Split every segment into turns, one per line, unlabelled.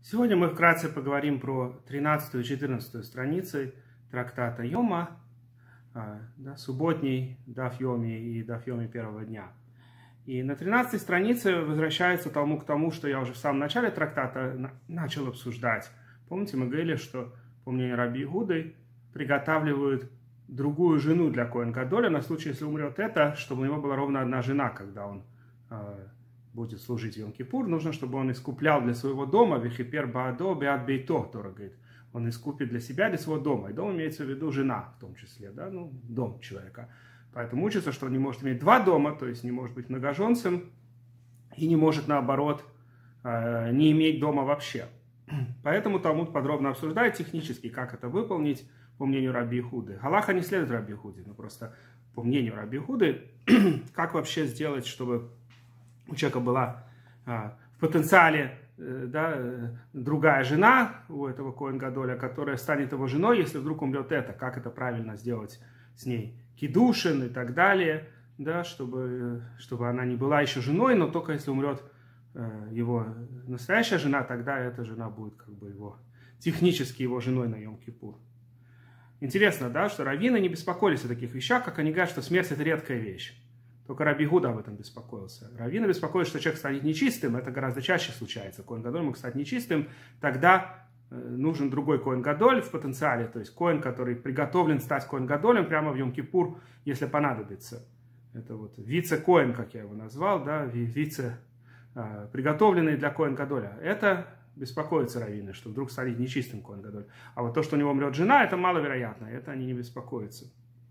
Сегодня мы вкратце поговорим про 13 и 14 страницы трактата Йома, субботний Даф Йоми и Даф Йоми первого дня. И на 13 странице возвращается к тому, что я уже в самом начале трактата начал обсуждать. Помните, мы говорили, что, по мнению Раби Игуды, приготавливают другую жену для Коэн Гадоля на случай, если умрет это, чтобы у него была ровно одна жена, когда он будет служить Йом-Кипур. Нужно, чтобы он искуплял для своего дома, вехипер баадо беат бейто, Тора говорит. Он искупит для себя, для своего дома. И дом имеется в виду жена в том числе, дом человека. Поэтому учится, что он не может иметь два дома, то есть не может быть многоженцем, и не может, наоборот, не иметь дома вообще. Поэтому Талмуд подробно обсуждает технически, как это выполнить, по мнению Раби Игуды. Галаха не следует Раби Игуде, но просто по мнению Раби Игуды, как вообще сделать, чтобы у человека была в потенциале другая жена у этого Коэн Гадоля, которая станет его женой, если вдруг умрет это. Как это правильно сделать с ней? Кидушин и так далее, чтобы она не была еще женой, но только если умрет его настоящая жена, тогда эта жена будет технически его женой на Йом-Кипур. Интересно, что раввины не беспокоились о таких вещах, как они говорят, что смерть – это редкая вещь. Только Раби Игуда об этом беспокоился. Раввины беспокоились, что человек станет нечистым, это гораздо чаще случается. Коэн Гадоль мог стать нечистым, тогда нужен другой Коэн Гадоль в потенциале, то есть Коэн, который приготовлен стать Коэн Гадолем прямо в Йом-Кипур, если понадобится. Это вице-Коэн, как я его назвал, приготовленный для Коэн Гадоля. Это беспокоятся раввины, что вдруг станет нечистым Коэн Гадоль. А вот то, что у него умрет жена, это маловероятно, это они не беспокоятся.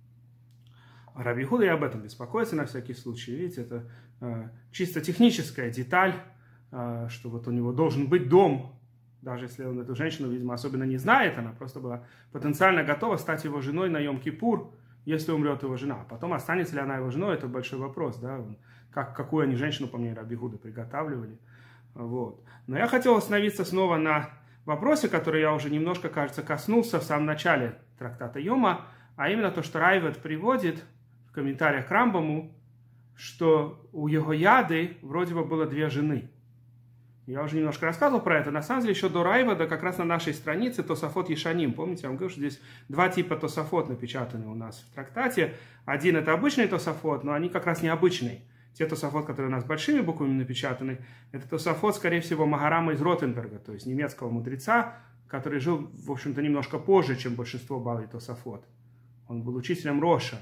Раби Игуда и об этом беспокоится на всякий случай. Видите, это чисто техническая деталь, что у него должен быть дом, даже если он эту женщину, видимо, особенно не знает, она просто была потенциально готова стать его женой на Йом-Кипур, если умрет его жена. А потом, останется ли она его женой, это большой вопрос, какую они женщину, по мнению Раби Игуды, приготавливали. Но я хотел остановиться снова на вопросе, который я уже немножко, кажется, коснулся в самом начале трактата Йома, а именно то, что Райвед приводит в комментариях к Рамбаму, что у Йehояды вроде бы было две жены. Я уже немножко рассказывал про это. На самом деле, еще до Райведа, как раз на нашей странице, Тосафот Ешаним. Помните, я вам говорил, что здесь два типа Тосафот напечатаны у нас в трактате. Один это обычный Тосафот, но они как раз необычные. Те Тосафот, которые у нас большими буквами напечатаны, это Тосафот, скорее всего, Магарама из Ротенберга, то есть немецкого мудреца, который жил, в общем-то, немножко позже, чем большинство Баалей Тосафот. Он был учителем Роша.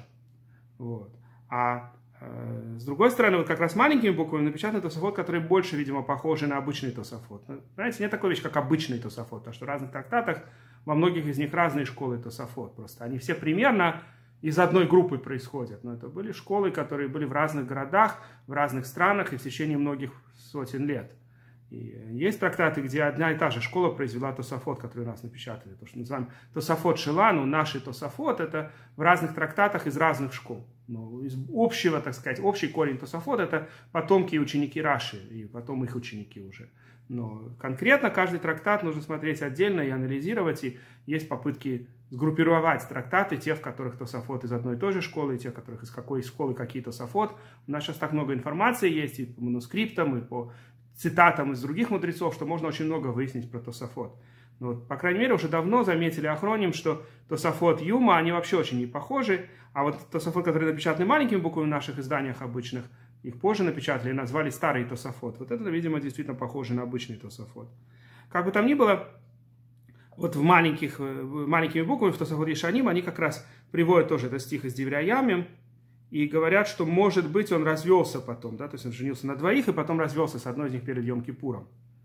А с другой стороны, как раз маленькими буквами напечатан Тосафот, который больше, видимо, похожи на обычный Тосафот. Знаете, нет такой вещи, как обычный Тосафот, потому что в разных трактатах, во многих из них разные школы Тосафот. Просто они все примерно из одной группы происходят. Но это были школы, которые были в разных городах, в разных странах и в течение многих сотен лет. И есть трактаты, где одна и та же школа произвела Тосафот, который у нас напечатали. То, что мы называем Тосафот Шелану, наши Тосафот, это в разных трактатах из разных школ. Но из общего, так сказать, общий корень Тосафот это потомки и ученики Раши, и потом их ученики уже. Но конкретно каждый трактат нужно смотреть отдельно и анализировать, и есть попытки сгруппировать трактаты, те, в которых Тосафот из одной и той же школы, и те, в которых из какой школы какие Тосафот. У нас сейчас так много информации есть и по манускриптам, и по цитатам из других мудрецов, что можно очень много выяснить про Тосафот. Но, по крайней мере, уже давно заметили охроним, что Тосафот Юма, они вообще очень не похожи, а вот Тосафот, которые напечатаны маленькими буквами в наших изданиях обычных, их позже напечатали и назвали старый Тосафот. Вот это, видимо, действительно похоже на обычный Тосафот. Как бы там ни было, вот маленькими буквами в Тосафот Ешаним они как раз приводят тоже этот стих из Диврей Ямим, и говорят, что, может быть, он развелся потом, то есть он женился на двоих и потом развелся с одной из них перед Йом-Кипуром.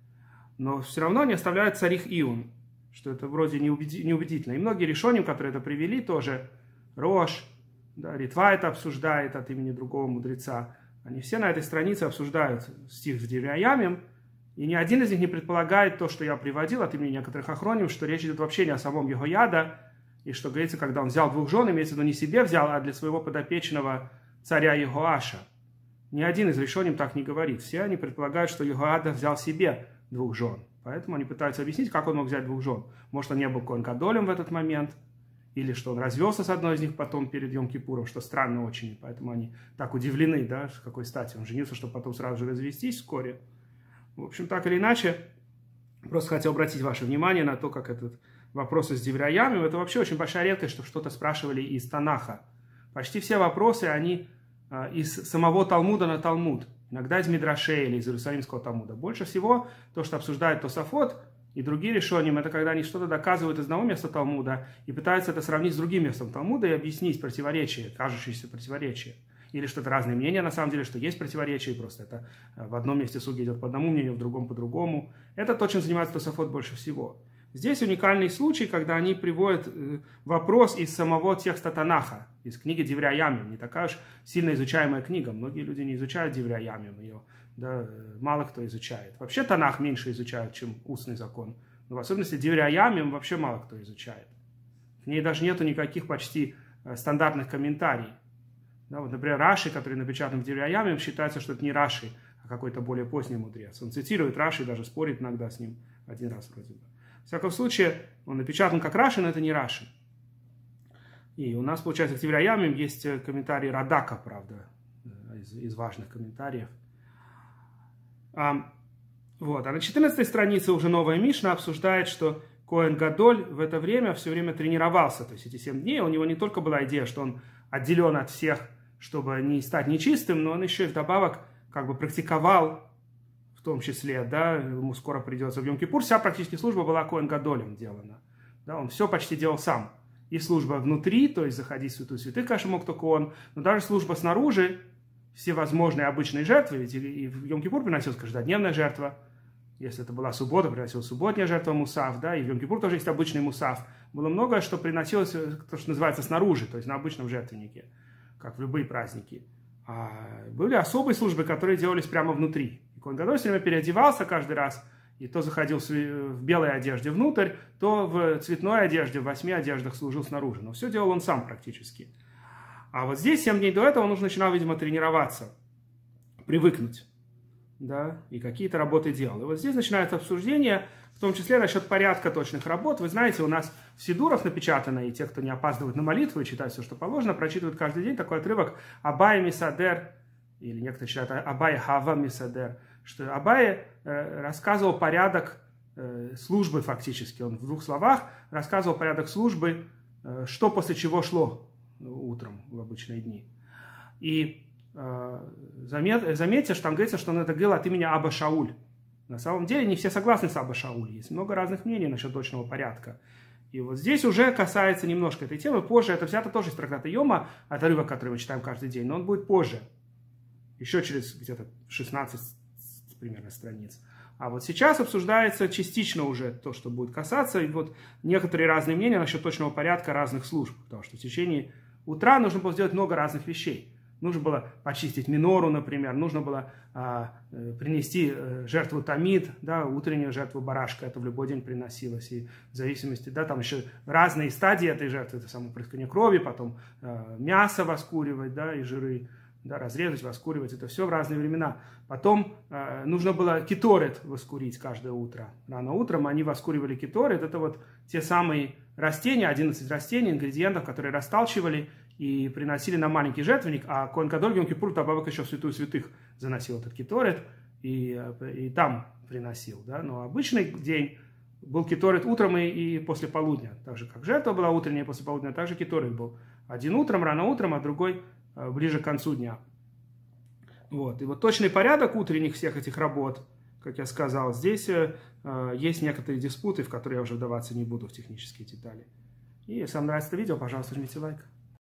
Но все равно не оставляют царих Иун, что это вроде неубедительно. И многие решоним, которые это привели, тоже Рош, Ритва это обсуждает от имени другого мудреца. Они все на этой странице обсуждают стих в Диврей Ямим, и ни один из них не предполагает то, что я приводил от имени некоторых охроним, что речь идет вообще не о самом Йehояда, и что говорится, когда он взял двух жен, имеется в виду не себе взял, а для своего подопечного царя Йеhoаша. Ни один из решоним так не говорит. Все они предполагают, что Йehояда взял себе двух жен. Поэтому они пытаются объяснить, как он мог взять двух жен. Может, он не был Коэн Гадолем в этот момент, или что он развелся с одной из них потом перед Йом-Кипуром, что странно очень. Поэтому они так удивлены, с какой стати он женился, чтобы потом сразу же развестись вскоре. В общем, так или иначе, Просто хотел обратить ваше внимание на то, как этот вопрос с Девраямим, это вообще очень большая редкость, что что-то спрашивали из Танаха. Почти все вопросы, они из самого Талмуда на Талмуд. Иногда из Мидрашей или из Иерусалимского Талмуда. Больше всего то, что обсуждает Тосафот и другие решением, это когда они что-то доказывают из одного места Талмуда и пытаются это сравнить с другим местом Талмуда и объяснить противоречие, кажущееся противоречие. Или что-то разные мнения, на самом деле, что есть противоречие, просто это в одном месте судья идет по одному мнению, в другом по другому. Это то, чем занимается Тосафот больше всего. Здесь уникальный случай, когда они приводят вопрос из самого текста Танаха, из книги Девраямим. Не такая уж сильно изучаемая книга. Многие люди не изучают Девраямим, ее да, мало кто изучает. Вообще Танах меньше изучают, чем устный закон. Но в особенности Девраямим вообще мало кто изучает. В ней даже нету никаких почти стандартных комментариев. Да, вот, например, Раши, который напечатан в Девраямим, считается, что это не Раши, а какой-то более поздний мудрец. Он цитирует Раши, даже спорит иногда с ним один раз вроде бы. В всяком случае, он напечатан как Раши, но это не Раши. И у нас, получается, к Девраямим есть комментарий Радака, правда, из важных комментариев. Вот. А на 14-й странице уже новая Мишна обсуждает, что Коэн Гадоль в это время все время тренировался. То есть эти 7 дней у него не только была идея, что он отделен от всех, чтобы не стать нечистым, но он еще и вдобавок как бы практиковал, в том числе, да, ему скоро придется в Йом-Кипур, вся практически служба была Коэн Гадолем делана. Да, он все почти делал сам. И служба внутри, то есть заходить в святую святых, конечно, мог только он, но даже служба снаружи, все возможные обычные жертвы, ведь и в Йом-Кипур приносилась каждодневная жертва, если это была суббота, приносилась субботняя жертва мусав, да, и в Йом-Кипур тоже есть обычный мусав. Было многое, что приносилось, то, что называется, снаружи, то есть на обычном жертвеннике, как в любые праздники. А были особые службы, которые делались прямо внутри. И Коэн Гадоль все время переодевался каждый раз, и то заходил в белой одежде внутрь, то в цветной одежде, в 8 одеждах служил снаружи. Но все делал он сам практически. А вот здесь, 7 дней до этого, он уже начинал, видимо, тренироваться, привыкнуть. Да, и какие-то работы делал. И вот здесь начинается обсуждение, в том числе насчет порядка точных работ. Вы знаете, у нас в сидурах напечатано, и те, кто не опаздывают на молитву и читают все, что положено, прочитывают каждый день такой отрывок Абай Мисадер, или некоторые читают Абай Хава Мисадер, что Абай рассказывал порядок службы фактически. Он в 2 словах рассказывал порядок службы, что после чего шло утром в обычные дни. И заметьте, что там говорится, что он это говорил от имени Аба Шауль. На самом деле не все согласны с Аба Шауль. Есть много разных мнений насчет точного порядка. И вот здесь уже касается немножко этой темы. Позже это взято тоже из трактата Йома, отрывок, который мы читаем каждый день, но он будет позже. Еще через где-то 16 примерно страниц. А вот сейчас обсуждается частично уже то, что будет касаться. И вот некоторые разные мнения насчет точного порядка разных служб. Потому что в течение утра нужно было сделать много разных вещей. Нужно было почистить минору, например, нужно было принести жертву тамид, да, утреннюю жертву барашка, это в любой день приносилось, и в зависимости, да, там еще разные стадии этой жертвы, это само прыскание крови, потом мясо воскуривать, да, и жиры, да, разрезать, воскуривать, это все в разные времена. Потом нужно было кеторет воскурить каждое утро. Рано утром они воскуривали кеторет, это вот те самые растения, 11 растений, ингредиентов, которые расталчивали и приносили на маленький жертвенник, а Коэн Гадоль в Йом-Кипур добавок еще в святую святых заносил этот кеторет и там приносил. Да? Но обычный день был кеторет утром и после полудня. Так же, как жертва была утренняя и после полудня, так же кеторет был. Один утром, рано утром, а другой ближе к концу дня. Вот. И вот точный порядок утренних всех этих работ, как я сказал, здесь есть некоторые диспуты, в которые я уже вдаваться не буду в технические детали. И если вам нравится это видео, пожалуйста, жмите лайк.